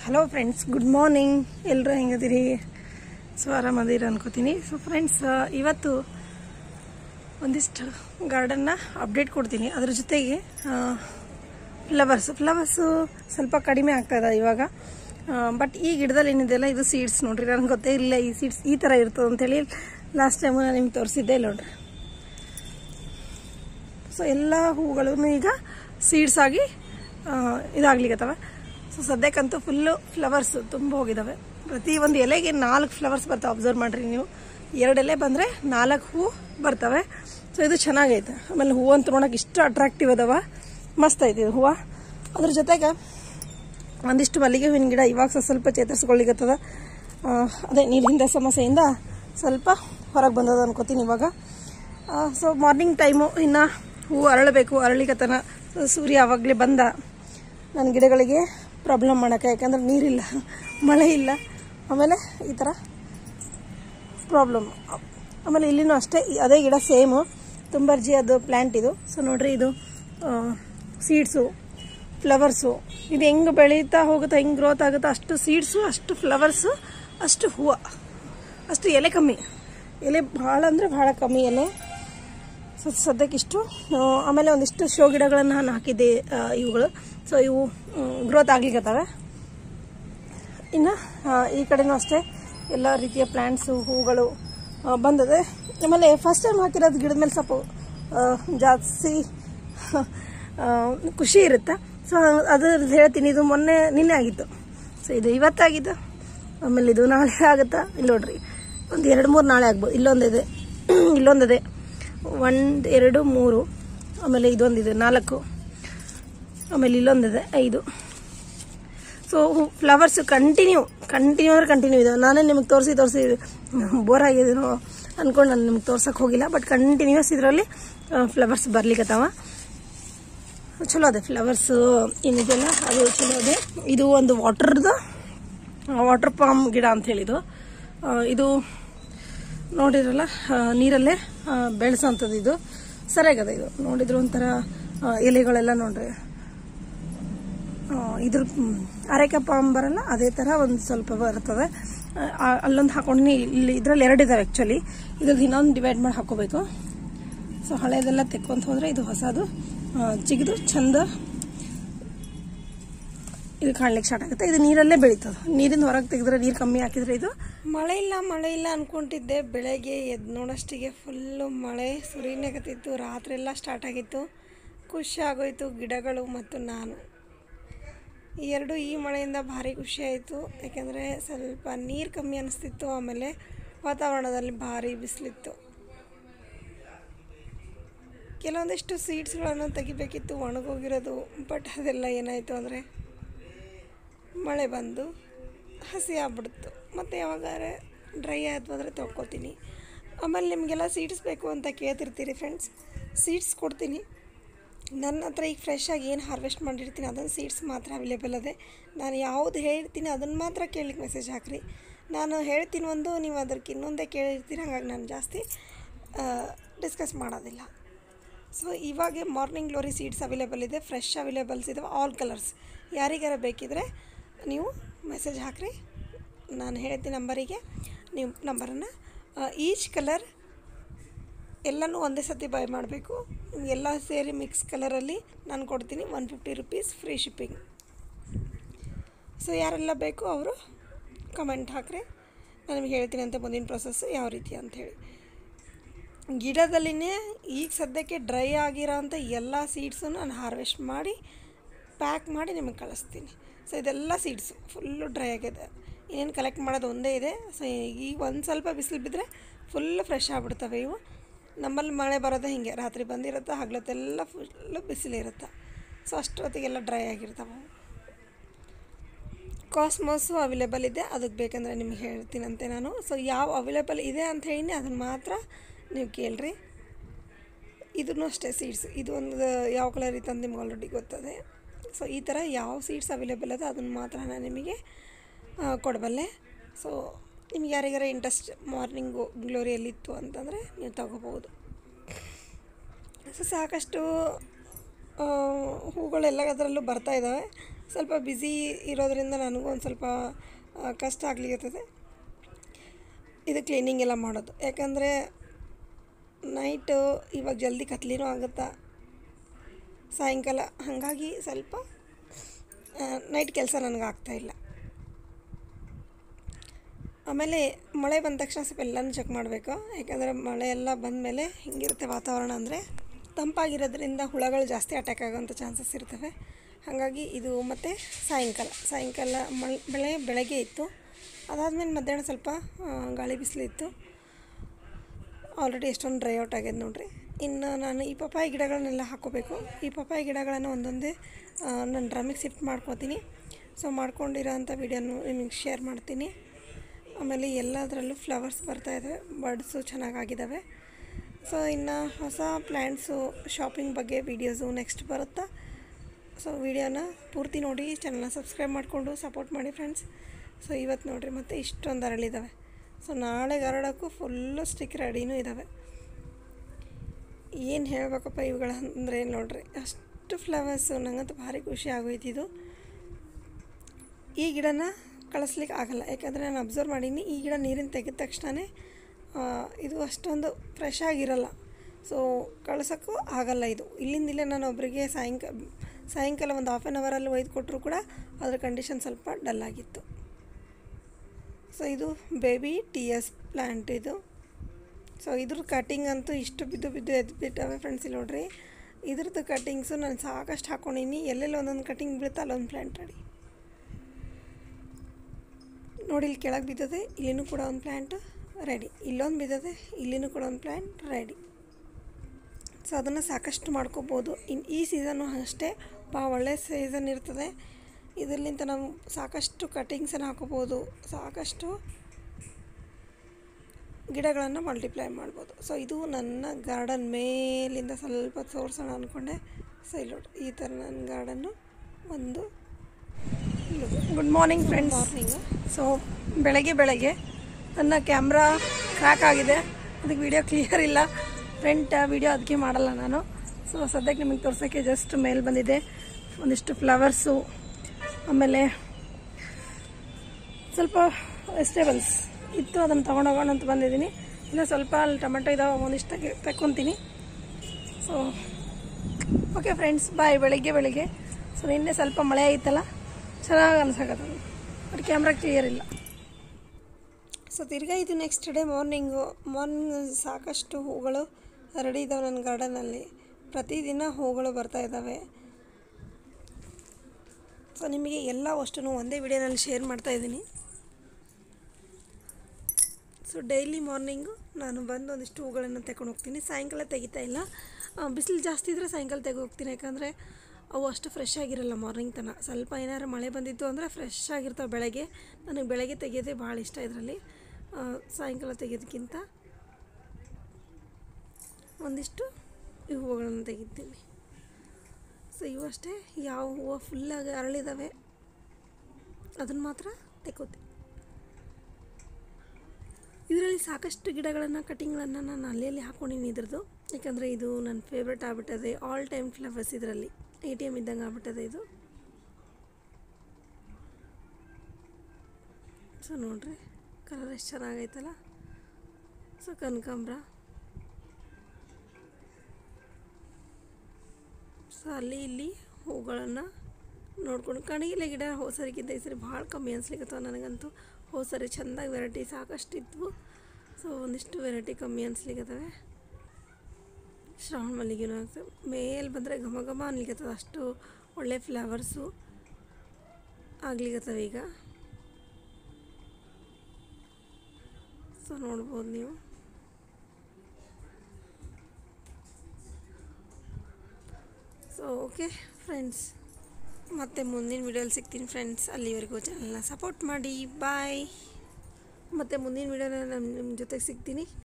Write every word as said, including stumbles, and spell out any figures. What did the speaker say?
Hello friends, good morning. ಎಲ್ಲರೂ ಹೆಂಗದಿರಿ? So ಆರಾಮದಿರಿ ಅನ್ಕೋತೀನಿ. So friends, ಇವತ್ತು ಒಂದಿಷ್ಟು ಗಾರ್ಡನ್ನ ಅಪ್ಡೇಟ್ ಕೊಡ್ತೀನಿ. ಅದ್ರ ಜೊತೆಗೆ ಫ್ಲವರ್ಸ್ ಫ್ಲವರ್ಸು ಸ್ವಲ್ಪ ಕಡಿಮೆ ಆಗ್ತಾಯಿದೆ ಇವಾಗ. ಬಟ್ ಈ ಗಿಡದಲ್ಲಿ ಏನಿದೆಯಲ್ಲ, ಇದು ಸೀಡ್ಸ್ ನೋಡ್ರಿ. ನನಗೆ ಗೊತ್ತೇ ಇಲ್ಲ ಈ ಸೀಡ್ಸ್ ಈ ಥರ ಇರ್ತದೆ ಅಂತೇಳಿ. ಲಾಸ್ಟ್ ಟೈಮು ನಾನು ನಿಮ್ಗೆ ತೋರಿಸಿದ್ದೆ ನೋಡ್ರಿ. ಸೊ ಎಲ್ಲ ಹೂಗಳೂ ಈಗ ಸೀಡ್ಸ್ ಆಗಿ ಇದಾಗ್ಲಿಕ್ಕತ್ತವೆ. ಸೊ ಸದ್ಯಕ್ಕಂತೂ ಫುಲ್ಲು ಫ್ಲವರ್ಸ್ ತುಂಬ ಹೋಗಿದ್ದಾವೆ. ಪ್ರತಿ ಒಂದು ಎಲೆಗೆ ನಾಲ್ಕು ಫ್ಲವರ್ಸ್ ಬರ್ತವೆ. ಅಬ್ಸರ್ವ್ ಮಾಡಿರಿ ನೀವು, ಎರಡು ಎಲೆ ಬಂದರೆ ನಾಲ್ಕು ಹೂ ಬರ್ತವೆ. ಸೊ ಇದು ಚೆನ್ನಾಗೈತೆ. ಆಮೇಲೆ ಹೂವು ಅಂತ ನೋಡೋಕೆ ಇಷ್ಟು ಅಟ್ರಾಕ್ಟಿವ್ ಅದಾವ, ಮಸ್ತ್ ಐತಿ ಇದು ಹೂವು. ಅದ್ರ ಜೊತೆಗೆ ಒಂದಿಷ್ಟು ಮಲ್ಲಿಗೆ ಹೂವಿನ ಗಿಡ ಇವಾಗ ಸ್ವಲ್ಪ ಚೇತರಿಸ್ಕೊಳ್ಳಿಕತ್ತದ. ಅದೇ ನೀರಿನ ಸಮಸ್ಯೆಯಿಂದ ಸ್ವಲ್ಪ ಹೊರಗೆ ಬಂದದ ಅನ್ಕೋತೀನಿ ಇವಾಗ. ಸೊ ಮಾರ್ನಿಂಗ್ ಟೈಮು ಇನ್ನು ಹೂವು ಅರಳಬೇಕು, ಅರಳಿಕತನ. ಸೂರ್ಯ ಆವಾಗಲೇ ಬಂದ ನನ್ನ ಗಿಡಗಳಿಗೆ ಪ್ರಾಬ್ಲಮ್ ಮಾಡೋಕ್ಕೆ, ಯಾಕಂದ್ರೆ ನೀರಿಲ್ಲ, ಮಳೆ ಇಲ್ಲ, ಆಮೇಲೆ ಈ ಥರ ಪ್ರಾಬ್ಲಮ್. ಆಮೇಲೆ ಇಲ್ಲಿನೂ ಅಷ್ಟೇ, ಅದೇ ಗಿಡ ಸೇಮು ತುಂಬರ್ಜಿ ಅದು ಪ್ಲ್ಯಾಂಟ್ ಇದು. ಸೊ ನೋಡ್ರಿ, ಇದು ಸೀಡ್ಸು ಫ್ಲವರ್ಸು ಇದು ಹೆಂಗೆ ಬೆಳೀತಾ ಹೋಗುತ್ತಾ, ಹೆಂಗೆ ಗ್ರೋತ್ ಆಗುತ್ತಾ, ಅಷ್ಟು ಸೀಡ್ಸು, ಅಷ್ಟು ಫ್ಲವರ್ಸು, ಅಷ್ಟು ಹೂವು, ಅಷ್ಟು ಎಲೆ ಕಮ್ಮಿ. ಎಲೆ ಭಾಳ ಅಂದರೆ ಭಾಳ ಕಮ್ಮಿ ಎಲೆ. ಸೊ ಸದ್ಯಕ್ಕಿಷ್ಟು. ಆಮೇಲೆ ಒಂದಿಷ್ಟು ಶೋ ಗಿಡಗಳನ್ನು ನಾನು ಹಾಕಿದ್ದೆ ಇವುಗಳು. ಸೊ ಇವು ಗ್ರೋತ್ ಆಗ್ಲಿಕ್ಕತ್ತವೆ. ಇನ್ನು ಈ ಕಡೆನೂ ಅಷ್ಟೇ ಎಲ್ಲ ರೀತಿಯ ಪ್ಲ್ಯಾಂಟ್ಸು, ಹೂಗಳು ಬಂದಿದೆ. ಆಮೇಲೆ ಫಸ್ಟ್ ಟೈಮ್ ಹಾಕಿರೋದು ಗಿಡದ ಮೇಲೆ ಸ್ವಲ್ಪ ಜಾಸ್ತಿ ಖುಷಿ ಇರುತ್ತೆ. ಸೊ ಅದ್ರದ್ದು ಹೇಳ್ತೀನಿ. ಇದು ಮೊನ್ನೆ ನಿನ್ನೆ ಆಗಿತ್ತು. ಸೊ ಇದು ಇವತ್ತಾಗಿತ್ತು. ಆಮೇಲೆ ಇದು ನಾಳೆ ಆಗುತ್ತಾ ಇಲ್ಲಿ ನೋಡ್ರಿ. ಒಂದು ಎರಡು ಮೂರು ನಾಳೆ ಆಗ್ಬೋದು. ಇಲ್ಲೊಂದಿದೆ, ಇಲ್ಲೊಂದಿದೆ, ಒಂದು ಎರಡು ಮೂರು, ಆಮೇಲೆ ಇದೊಂದಿದೆ ನಾಲ್ಕು, ಆಮೇಲೆ ಇಲ್ಲೊಂದಿದೆ ಐದು. ಸೊ ಫ್ಲವರ್ಸ್ ಕಂಟಿನ್ಯೂ ಕಂಟಿನ್ಯೂ ಅಂದ್ರೆ ಕಂಟಿನ್ಯೂ ಇದೆ. ನಾನೇ ನಿಮಗೆ ತೋರಿಸಿ ತೋರಿಸಿ ಬೋರ್ ಆಗಿದ್ದೀನೋ ಅಂದ್ಕೊಂಡು ನಾನು ನಿಮ್ಗೆ ತೋರ್ಸಕ್ಕೆ ಹೋಗಿಲ್ಲ. ಬಟ್ ಕಂಟಿನ್ಯೂಸ್ ಇದರಲ್ಲಿ ಫ್ಲವರ್ಸ್ ಬರ್ಲಿಕ್ಕತ್ತಾವ. ಚಲೋ ಅದೇ ಫ್ಲವರ್ಸು ಏನಿದೆಯಲ್ಲ, ಅದು ಚಲೋ ಅದೇ. ಇದು ಒಂದು ವಾಟರ್ದು ವಾಟರ್ ಪಾಮ್ ಗಿಡ ಅಂತ ಹೇಳಿದ್ದು. ಇದು ನೋಡಿರಲ್ಲ, ನೀರಲ್ಲೇ ಬೆಳೆಸೋಂಥದ್ದು. ಇದು ಸರಿಯಾಗದ. ಇದು ನೋಡಿದ್ರು ಒಂಥರ ಎಲೆಗಳೆಲ್ಲ ನೋಡ್ರಿ, ಇದ್ರ ಅರೆಕ ಪಾಮ್ ಬರಲ್ಲ, ಅದೇ ಥರ ಒಂದು ಸ್ವಲ್ಪ ಬರ್ತದೆ. ಅಲ್ಲೊಂದು ಹಾಕೊಂಡು ಇಲ್ಲಿ ಇದ್ರಲ್ಲಿ ಎರಡಿದಾವೆ ಆ್ಯಕ್ಚುಲಿ. ಇದ್ರದ್ದು ಇನ್ನೊಂದು ಡಿವೈಡ್ ಮಾಡಿ ಹಾಕೋಬೇಕು. ಸೊ ಹಳೇದೆಲ್ಲ ತೆಕ್ಕೊಂತ ಹೋದರೆ ಇದು ಹೊಸದು ಚಿಗದು ಚಂದ ಇದು ಕಾಣ್ಲಿಕ್ಕೆ ಸ್ಟಾರ್ಟ್ ಆಗುತ್ತೆ. ಇದು ನೀರಲ್ಲೇ ಬೆಳೀತದೆ. ನೀರಿಂದ ಹೊರಗೆ ತೆಗೆದ್ರೆ, ನೀರು ಕಮ್ಮಿ ಹಾಕಿದ್ರೆ ಇದು ಮಳೆ ಇಲ್ಲ ಮಳೆ ಇಲ್ಲ ಅನ್ಕೊಂಡಿದ್ದೆ. ಬೆಳಗ್ಗೆ ಎದ್ದು ನೋಡೋಷ್ಟಿಗೆ ಫುಲ್ಲು ಮಳೆ ಸುರಿನಾಗತ್ತಿತ್ತು. ರಾತ್ರಿ ಎಲ್ಲ ಸ್ಟಾರ್ಟ್ ಆಗಿತ್ತು. ಖುಷಿ ಆಗೋಯ್ತು ಗಿಡಗಳು ಮತ್ತು ನಾನು. ಈ ಎರಡು ಈ ಮಳೆಯಿಂದ ಭಾರಿ ಖುಷಿ ಆಯಿತು. ಯಾಕೆಂದರೆ ಸ್ವಲ್ಪ ನೀರು ಕಮ್ಮಿ ಅನಿಸ್ತಿತ್ತು. ಆಮೇಲೆ ವಾತಾವರಣದಲ್ಲಿ ಭಾರಿ ಬಿಸಿಲಿತ್ತು. ಕೆಲವೊಂದಿಷ್ಟು ಸೀಡ್ಸ್ಗಳನ್ನು ತೆಗಿಬೇಕಿತ್ತು, ಒಣಗೋಗಿರೋದು. ಬಟ್ ಅದೆಲ್ಲ ಏನಾಯಿತು ಅಂದರೆ ಮಳೆ ಬಂದು ಹಸಿ ಆಗ್ಬಿಡ್ತು. ಮತ್ತು ಯಾವಾಗಾರೆ ಡ್ರೈ ಆಯಿತು ಅಂದರೆ ತೊಳ್ಕೊತೀನಿ. ಆಮೇಲೆ ನಿಮಗೆಲ್ಲ ಸೀಡ್ಸ್ ಬೇಕು ಅಂತ ಕೇಳ್ತಿರ್ತೀರಿ ಫ್ರೆಂಡ್ಸ್. ಸೀಡ್ಸ್ ಕೊಡ್ತೀನಿ. ನನ್ನ ಹತ್ರ ಈಗ ಫ್ರೆಶ್ ಆಗಿ ಏನು ಹಾರ್ವೆಸ್ಟ್ ಮಾಡಿರ್ತೀನಿ ಅದನ್ನು ಸೀಡ್ಸ್ ಮಾತ್ರ ಅವೈಲೇಬಲ್ ಅದೇ. ನಾನು ಯಾವುದು ಹೇಳ್ತೀನಿ ಅದನ್ನು ಮಾತ್ರ ಕೇಳಲಿಕ್ಕೆ ಮೆಸೇಜ್ ಹಾಕಿರಿ. ನಾನು ಹೇಳ್ತೀನಿ ಒಂದು, ನೀವು ಅದಕ್ಕೆ ಇನ್ನೊಂದೇ ಕೇಳಿರ್ತೀರಿ. ಹಾಗಾಗಿ ನಾನು ಜಾಸ್ತಿ ಡಿಸ್ಕಸ್ ಮಾಡೋದಿಲ್ಲ. ಸೊ ಇವಾಗ ಮಾರ್ನಿಂಗ್ ಗ್ಲೋರಿ ಸೀಡ್ಸ್ ಅವೈಲೇಬಲ್ ಇದೆ, ಫ್ರೆಶ್ ಅವೈಲೇಬಲ್ಸ್ ಇದಾವೆ, ಆಲ್ ಕಲರ್ಸ್. ಯಾರಿಗಾರ ಬೇಕಿದ್ರೆ ನೀವು ಮೆಸೇಜ್ ಹಾಕಿರಿ. ನಾನು ಹೇಳ್ತೀನಿ ನಂಬರಿಗೆ. ನೀವು ನಂಬರನ್ನು ಈಚ್ ಕಲರ್ ಎಲ್ಲನೂ ಒಂದೇ ಸತಿ ಬೈ ಮಾಡಬೇಕು. ಎಲ್ಲ ಸೇರಿ ಮಿಕ್ಸ್ ಕಲರಲ್ಲಿ ನಾನು ಕೊಡ್ತೀನಿ. One fifty rupees free shipping. So ಯಾರೆಲ್ಲ ಬೇಕು ಅವರು ಕಮೆಂಟ್ ಹಾಕಿರಿ. ನಾನು ನಿಮ್ಗೆ ಹೇಳ್ತೀನಿ ಅಂತ ಮುಂದಿನ ಪ್ರೊಸೆಸ್ ಯಾವ ರೀತಿ ಅಂಥೇಳಿ. ಗಿಡದಲ್ಲಿನೇ ಈಗ ಸದ್ಯಕ್ಕೆ ಡ್ರೈ ಆಗಿರೋ ಅಂಥ ಎಲ್ಲ ಸೀಡ್ಸನ್ನು ನಾನು ಹಾರ್ವೆಸ್ಟ್ ಮಾಡಿ ಪ್ಯಾಕ್ ಮಾಡಿ ನಿಮಗೆ ಕಳಿಸ್ತೀನಿ. ಸೊ ಇದೆಲ್ಲ ಸೀಡ್ಸು ಫುಲ್ಲು ಡ್ರೈ ಆಗಿದೆ. ಇನ್ನೇನು ಕಲೆಕ್ಟ್ ಮಾಡೋದು ಒಂದೇ ಇದೆ. ಸೊ ಈಗ ಒಂದು ಸ್ವಲ್ಪ ಬಿಸಿಲು ಬಿದ್ದರೆ ಫುಲ್ಲು ಫ್ರೆಶ್ ಆಗಿಬಿಡ್ತವೆ ಇವು. ನಮ್ಮಲ್ಲಿ ಮಳೆ ಬರೋದೇ ಹೀಗೆ, ರಾತ್ರಿ ಬಂದಿರುತ್ತೆ, ಹಗಲತ್ತೆಲ್ಲ ಫುಲ್ಲು ಬಿಸಿಲಿರುತ್ತೆ. ಸೊ ಅಷ್ಟೊತ್ತಿಗೆಲ್ಲ ಡ್ರೈ ಆಗಿರ್ತಾವೆ. ಕಾಸ್ಮೋಸು ಅವೈಲೇಬಲ್ ಇದೆ, ಅದಕ್ಕೆ ಬೇಕಂದರೆ ನಿಮ್ಗೆ ಹೇಳ್ತೀನಂತೆ ನಾನು. ಸೊ ಯಾವ ಅವೈಲೇಬಲ್ ಇದೆ ಅಂತ ಹೇಳಿ ಅದನ್ನು ಮಾತ್ರ ನೀವು ಕೇಳ್ರಿ. ಇದೂ ಅಷ್ಟೇ ಸೀಡ್ಸ್. ಇದು ಒಂದು ಯಾವ ಕಲರ್ ಇತ್ತು ಅಂತ ನಿಮ್ಗೆ ಆಲ್ರೆಡಿ ಗೊತ್ತದೆ. ಸೊ ಈ ಥರ ಯಾವ ಸೀಡ್ಸ್ ಅವೈಲೇಬಲ್ ಇದೆ ಅದನ್ನು ಮಾತ್ರ ನಾನು ನಿಮಗೆ ಕೊಡಬಲ್ಲೆ. ಸೊ ನಿಮ್ಗೆ ಯಾರಿಗಾರ ಇಂಟ್ರೆಸ್ಟ್ ಮಾರ್ನಿಂಗು ಗ್ಲೋರಿಯಲ್ಲಿತ್ತು ಅಂತಂದರೆ ನೀವು ತಗೋಬೋದು. ಸೊ ಸಾಕಷ್ಟು ಹೂಗಳೆಲ್ಲ ಅದರಲ್ಲೂ ಬರ್ತಾಯಿದ್ದಾವೆ. ಸ್ವಲ್ಪ ಬ್ಯುಸಿ ಇರೋದರಿಂದ ನನಗೂ ಒಂದು ಸ್ವಲ್ಪ ಕಷ್ಟ ಆಗ್ಲಿಕ್ಕತ್ತದೆ ಇದು ಕ್ಲೀನಿಂಗ್ ಎಲ್ಲ ಮಾಡೋದು. ಯಾಕಂದರೆ ನೈಟು ಇವಾಗ ಜಲ್ದಿ ಕತ್ಲಿನೂ ಆಗುತ್ತಾ ಸಾಯಂಕಾಲ, ಹಾಗಾಗಿ ಸ್ವಲ್ಪ ನೈಟ್ ಕೆಲಸ ನನಗೆ ಆಗ್ತಾಯಿಲ್ಲ. ಆಮೇಲೆ ಮಳೆ ಬಂದ ತಕ್ಷಣ ಸ್ವಲ್ಪ ಎಲ್ಲನೂ ಚೆಕ್ ಮಾಡಬೇಕು. ಯಾಕಂದರೆ ಮಳೆ ಎಲ್ಲ ಬಂದಮೇಲೆ ಹಿಂಗಿರುತ್ತೆ ವಾತಾವರಣ, ಅಂದರೆ ತಂಪಾಗಿರೋದ್ರಿಂದ ಹುಳಗಳು ಜಾಸ್ತಿ ಅಟ್ಯಾಕ್ ಆಗೋವಂಥ ಚಾನ್ಸಸ್ ಇರ್ತವೆ. ಹಾಗಾಗಿ ಇದು ಮತ್ತು ಸಾಯಂಕಾಲ ಸಾಯಂಕಾಲ ಮಳೆ ಬೆಳೆ ಬೆಳಗ್ಗೆ ಇತ್ತು, ಅದಾದಮೇಲೆ ಮಧ್ಯಾಹ್ನ ಸ್ವಲ್ಪ ಗಾಳಿ ಬಿಸಿಲಿತ್ತು. ಆಲ್ರೆಡಿ ಎಷ್ಟೊಂದು ಡ್ರೈ ಔಟ್ ಆಗ್ಯದ ನೋಡಿರಿ. ಇನ್ನು ನಾನು ಈ ಪಪ್ಪಾಯಿ ಗಿಡಗಳನ್ನೆಲ್ಲ ಹಾಕೋಬೇಕು. ಈ ಪಪ್ಪಾಯಿ ಗಿಡಗಳನ್ನು ಒಂದೊಂದೇ ನಾನು ಡ್ರಮ್ಮಿಗೆ ಶಿಫ್ಟ್ ಮಾಡ್ಕೋತೀನಿ. ಸೊ ಮಾಡ್ಕೊಂಡಿರೋ ಅಂಥ ವೀಡಿಯೋನು ನಿಮಗೆ ಶೇರ್ ಮಾಡ್ತೀನಿ. ಆಮೇಲೆ ಎಲ್ಲದರಲ್ಲೂ ಫ್ಲವರ್ಸ್ ಬರ್ತಾಯಿದ್ದಾವೆ, ಬರ್ಡ್ಸು ಚೆನ್ನಾಗಾಗಿದ್ದಾವೆ. ಸೊ ಇನ್ನು ಹೊಸ ಪ್ಲ್ಯಾಂಟ್ಸು ಶಾಪಿಂಗ್ ಬಗ್ಗೆ ವೀಡಿಯೋಸು ನೆಕ್ಸ್ಟ್ ಬರುತ್ತಾ. ಸೊ ವೀಡಿಯೋನ ಪೂರ್ತಿ ನೋಡಿ, ಚಾನಲ್ನ ಸಬ್ಸ್ಕ್ರೈಬ್ ಮಾಡಿಕೊಂಡು ಸಪೋರ್ಟ್ ಮಾಡಿ ಫ್ರೆಂಡ್ಸ್. ಸೊ ಇವತ್ತು ನೋಡಿರಿ ಮತ್ತೆ ಇಷ್ಟೊಂದು ಅರಳಿದ್ದಾವೆ. ಸೊ ನಾಳೆಗೆ ಹರಡೋಕ್ಕೂ ಫುಲ್ಲು ಸ್ಟಿಕ್ ರೆಡಿನೂ ಇದ್ದಾವೆ. ಏನು ಹೇಳಬೇಕಪ್ಪ ಇವುಗಳ ಅಂದರೆ ನೋಡಿರಿ, ಅಷ್ಟು ಫ್ಲವರ್ಸು. ನನಗಂತೂ ಭಾರಿ ಖುಷಿ ಆಗೋಯ್ತಿದ್ದು. ಈ ಗಿಡನ ಕಳಿಸ್ಲಿಕ್ಕೆ ಆಗಲ್ಲ, ಯಾಕಂದರೆ ನಾನು ಅಬ್ಸರ್ವ್ ಮಾಡೀನಿ, ಈ ಗಿಡ ನೀರಿನ ತೆಗೆದ ತಕ್ಷಣವೇ ಇದು ಅಷ್ಟೊಂದು ಫ್ರೆಶ್ ಆಗಿರಲ್ಲ. ಸೊ ಕಳ್ಸೋಕ್ಕೂ ಆಗಲ್ಲ. ಇದು ಇಲ್ಲಿಂದ ಇಲ್ಲೇ ನಾನು ಒಬ್ಬರಿಗೆ ಸಾಯಂಕಾಲ ಸಾಯಂಕಾಲ ಒಂದು ಹಾಫ್ ಆನ್ ಅವರಲ್ಲಿ ಒಯ್ದು ಕೊಟ್ಟರು ಕೂಡ ಅದರ ಕಂಡೀಷನ್ ಸ್ವಲ್ಪ ಡಲ್ ಆಗಿತ್ತು. ಸೊ ಇದು ಬೇಬಿ ಟಿ ಎಸ್ ಪ್ಲ್ಯಾಂಟ್ ಇದು. ಸೊ ಇದ್ರ ಕಟಿಂಗ್ ಅಂತೂ ಇಷ್ಟು ಬಿದ್ದು ಬಿದ್ದು ಎದ್ದು ಬಿಟ್ಟವೆ ಫ್ರೆಂಡ್ಸ್. ಇಲ್ಲಿ ನೋಡ್ರಿ, ಇದ್ರದ್ದು ಕಟಿಂಗ್ಸು ನಾನು ಸಾಕಷ್ಟು ಹಾಕ್ಕೊಂಡಿನಿ. ಎಲ್ಲೆಲ್ಲ ಒಂದೊಂದು ಕಟಿಂಗ್ ಬೀಳುತ್ತೆ ಅಲ್ಲೊಂದು ಪ್ಲ್ಯಾಂಟ್ ರೆಡಿ ನೋಡಿ. ಇಲ್ಲಿ ಕೆಳಗೆ ಬಿದ್ದದೆ, ಇಲ್ಲಿನೂ ಕೂಡ ಒಂದು ಪ್ಲ್ಯಾಂಟ್ ರೆಡಿ. ಇಲ್ಲೊಂದು ಬಿದ್ದದೆ, ಇಲ್ಲಿನೂ ಕೂಡ ಒಂದು ಪ್ಲ್ಯಾಂಟ್ ರೆಡಿ. ಸೊ ಅದನ್ನು ಸಾಕಷ್ಟು ಮಾಡ್ಕೋಬೋದು. ಇನ್ನು ಈ ಸೀಸನ್ನು ಅಷ್ಟೇ ಭಾಳ ಒಳ್ಳೆಯ ಸೀಸನ್ ಇರ್ತದೆ. ಇದರಲ್ಲಿಂದ ನಾವು ಸಾಕಷ್ಟು ಕಟಿಂಗ್ಸನ್ನು ಹಾಕೋಬೋದು, ಸಾಕಷ್ಟು ಗಿಡಗಳನ್ನು ಮಲ್ಟಿಪ್ಲೈ ಮಾಡ್ಬೋದು. ಸೊ ಇದು ನನ್ನ ಗಾರ್ಡನ್ ಮೇಲಿಂದ ಸ್ವಲ್ಪ ತೋರಿಸೋಣ ಅಂದ್ಕೊಂಡೆ. ಸೊ ಇಲ್ಲಿ ನೋಡಿ, ಈ ಥರ ನನ್ನ ಗಾರ್ಡನ್ನು ಒಂದು. Good morning friends. Morning. So ಬೆಳಗ್ಗೆ ಬೆಳಗ್ಗೆ ನನ್ನ ಕ್ಯಾಮ್ರಾ ಕ್ರ್ಯಾಕ್ ಆಗಿದೆ, ಅದಕ್ಕೆ ವಿಡಿಯೋ ಕ್ಲಿಯರ್ ಇಲ್ಲ ಫ್ರಂಟ್ ವಿಡಿಯೋ, ಅದಕ್ಕೆ ಮಾಡಲ್ಲ ನಾನು. ಸೊ ಸದ್ಯಕ್ಕೆ ನಿಮಗೆ ತೋರ್ಸೋಕ್ಕೆ ಜಸ್ಟ್ ಮೇಲ್ ಬಂದಿದೆ. ಒಂದಿಷ್ಟು ಫ್ಲವರ್ಸು, ಆಮೇಲೆ ಸ್ವಲ್ಪ ವೆಜಿಟೇಬಲ್ಸ್ ಇತ್ತು, ಅದನ್ನು ತೊಗೊಂಡೋಗೋಣ ಅಂತ ಬಂದಿದ್ದೀನಿ. ಇನ್ನು ಸ್ವಲ್ಪ ಅಲ್ಲಿ ಟೊಮೆಟೊ ಇದಾವೆ, ಒಂದಿಷ್ಟು ತೆಗೆ ತಕ್ಕೊತೀನಿ. So okay friends, bye. ಬೆಳಗ್ಗೆ ಬೆಳಿಗ್ಗೆ ಸೊ ನಿನ್ನೆ ಸ್ವಲ್ಪ ಮಳೆ ಆಯ್ತಲ್ಲ, ಚೆನ್ನಾಗಿ ಅನ್ಸಾಕತ್ತದ, ಬಟ್ ಕ್ಯಾಮ್ರಾ ಕ್ಲಿಯರ್ ಇಲ್ಲ. ಸೊ ತಿರ್ಗಾ ಇದು ನೆಕ್ಸ್ಟ್ ಡೇ ಮಾರ್ನಿಂಗು. ಮಾರ್ನಿಂಗ್ ಸಾಕಷ್ಟು ಹೂಗಳು ರೆಡಿ ಇದ್ದಾವೆ ನನ್ನ ಗಾರ್ಡನಲ್ಲಿ. ಪ್ರತಿದಿನ ಹೂಗಳು ಬರ್ತಾ ಇದ್ದಾವೆ. ಸೊ ನಿಮಗೆ ಎಲ್ಲ ಅಷ್ಟು ಒಂದೇ ವಿಡಿಯೋನಲ್ಲಿ ಶೇರ್ ಮಾಡ್ತಾಯಿದ್ದೀನಿ. ಸೊ ಡೈಲಿ ಮಾರ್ನಿಂಗು ನಾನು ಬಂದು ಒಂದಿಷ್ಟು ಹೂಗಳನ್ನು ತಗೊಂಡು ಹೋಗ್ತೀನಿ. ಸಾಯಂಕಾಲ ತೆಗಿತಾ ಇಲ್ಲ, ಬಿಸಿಲು ಜಾಸ್ತಿ ಇದ್ದರೆ ಸಾಯಂಕಾಲ ತೆಗೆ ಹೋಗ್ತೀನಿ. ಯಾಕಂದರೆ ಅವು ಅಷ್ಟು ಫ್ರೆಶ್ ಆಗಿರಲ್ಲ ಮಾರ್ನಿಂಗ್ ತನಕ. ಸ್ವಲ್ಪ ಏನಾದ್ರು ಮಳೆ ಬಂದಿತ್ತು ಅಂದರೆ ಫ್ರೆಶ್ ಆಗಿರ್ತಾವೆ ಬೆಳಗ್ಗೆ. ನನಗೆ ಬೆಳಗ್ಗೆ ತೆಗೆಯೋದೇ ಭಾಳ ಇಷ್ಟ ಇದರಲ್ಲಿ, ಸಾಯಂಕಾಲ ತೆಗೆಯೋದಕ್ಕಿಂತ. ಒಂದಿಷ್ಟು ಈ ಹೂವುಗಳನ್ನು ತೆಗಿತೀನಿ. ಸೊ ಇವು ಅಷ್ಟೇ, ಯಾವ ಹೂವು ಫುಲ್ಲಾಗಿ ಅರಳಿದ್ದಾವೆ ಅದನ್ನು ಮಾತ್ರ ತೆಕ್ಕೋತೀನಿ. ಇದರಲ್ಲಿ ಸಾಕಷ್ಟು ಗಿಡಗಳನ್ನು ಕಟಿಂಗ್ಗಳನ್ನು ನಾನು ಅಲ್ಲಲ್ಲಿ ಹಾಕ್ಕೊಂಡಿನಿ ಇದ್ರದ್ದು. ಯಾಕಂದರೆ ಇದು ನನ್ನ ಫೇವ್ರೆಟ್ ಆಗ್ಬಿಟ್ಟದೆ, ಆಲ್ ಟೈಮ್ ಫ್ಲವರ್ಸ್. ಇದರಲ್ಲಿ ಎ ಟಿ ಎಮ್ ಇದ್ದಂಗೆ ಆಗ್ಬಿಟ್ಟದೆ ಇದು. ಸೊ ನೋಡ್ರಿ, ಕಲರ್ ಎಷ್ಟು ಚೆನ್ನಾಗೈತಲ್ಲ. ಸೊ ಕನಕಾಂಬ್ರ. ಸೊ ಅಲ್ಲಿ ಇಲ್ಲಿ ಹೂಗಳನ್ನು ನೋಡ್ಕೊಂಡು, ಕಣಗಿಲೆ ಗಿಡ ಹೋದ ಸರಿಗಿಂತ ಈ ಸರಿ ಭಾಳ ಕಮ್ಮಿ ಅನ್ಸ್ಲಿಕ್ಕತ್ತವ ನನಗಂತೂ. ಹೋದ ಸರಿ ಚೆಂದಾಗಿ ವೆರೈಟಿ ಸಾಕಷ್ಟು ಇದ್ವು. ಸೊ ಒಂದಿಷ್ಟು ವೆರೈಟಿ ಕಮ್ಮಿ ಅನ್ಸ್ಲಿಕ್ಕತ್ತವೆ. ಶ್ರಾವಣ ಮಲ್ಲಿಗೆನೂ ಆಗ್ತದೆ, ಮೇಲೆ ಬಂದರೆ ಘಮ ಘಮ ಅನ್ಲಿಕ್ಕತ್ತದ, ಅಷ್ಟು ಒಳ್ಳೆ ಫ್ಲವರ್ಸು ಆಗ್ಲಿಕ್ಕತ್ತವೆ ಈಗ. ಸೊ ನೋಡ್ಬೋದು ನೀವು. ಸೊ ಓಕೆ ಫ್ರೆಂಡ್ಸ್, ಮತ್ತೆ ಮುಂದಿನ ವಿಡಿಯೋಲಿ ಸಿಗ್ತೀನಿ ಫ್ರೆಂಡ್ಸ್. ಅಲ್ಲಿವರೆಗೂ ಚಾನಲ್ನ ಸಪೋರ್ಟ್ ಮಾಡಿ. ಬಾಯ್. ಮತ್ತು ಮುಂದಿನ ವಿಡಿಯೋನ ನಾನು ನಿಮ್ಮ ಜೊತೆಗೆ ಸಿಗ್ತೀನಿ.